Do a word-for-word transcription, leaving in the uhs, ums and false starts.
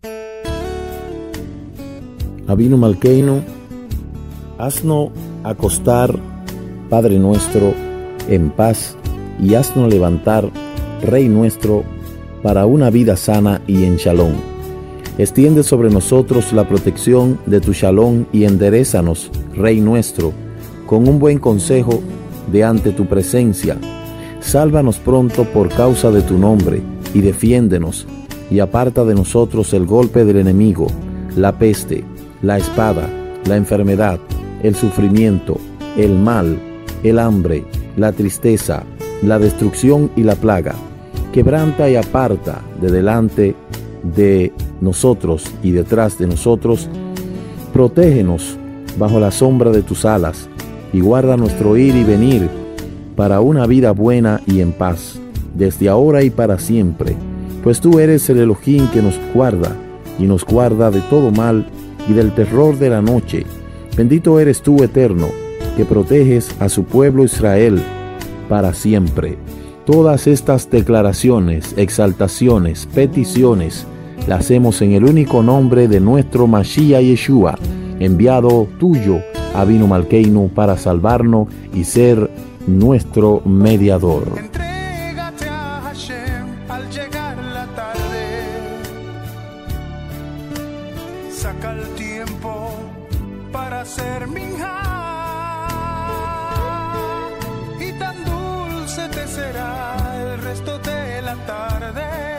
Avinu Malkeinu, haznos acostar, Padre nuestro, en paz, y haznos levantar, Rey nuestro, para una vida sana y en shalom. Extiende sobre nosotros la protección de tu shalom y enderézanos, Rey nuestro, con un buen consejo de ante tu presencia. Sálvanos pronto por causa de tu nombre, y defiéndenos, y aparta de nosotros el golpe del enemigo, la peste, la espada, la enfermedad, el sufrimiento, el mal, el hambre, la tristeza, la destrucción y la plaga. Quebranta y aparta de delante de nosotros y detrás de nosotros. Protégenos bajo la sombra de tus alas, y guarda nuestro ir y venir para una vida buena y en paz, desde ahora y para siempre, pues tú eres el Elohim que nos guarda, y nos guarda de todo mal y del terror de la noche. Bendito eres tú, Eterno, que proteges a su pueblo Israel para siempre. Todas estas declaraciones, exaltaciones, peticiones, las hacemos en el único nombre de nuestro Mashiach Yeshua, enviado tuyo, Avinu Malkeinu, para salvarnos y ser nuestro mediador. Entrégate a Hashem al llegar la tarde. Saca el tiempo para hacer minja, y tan dulce te será el resto de la tarde.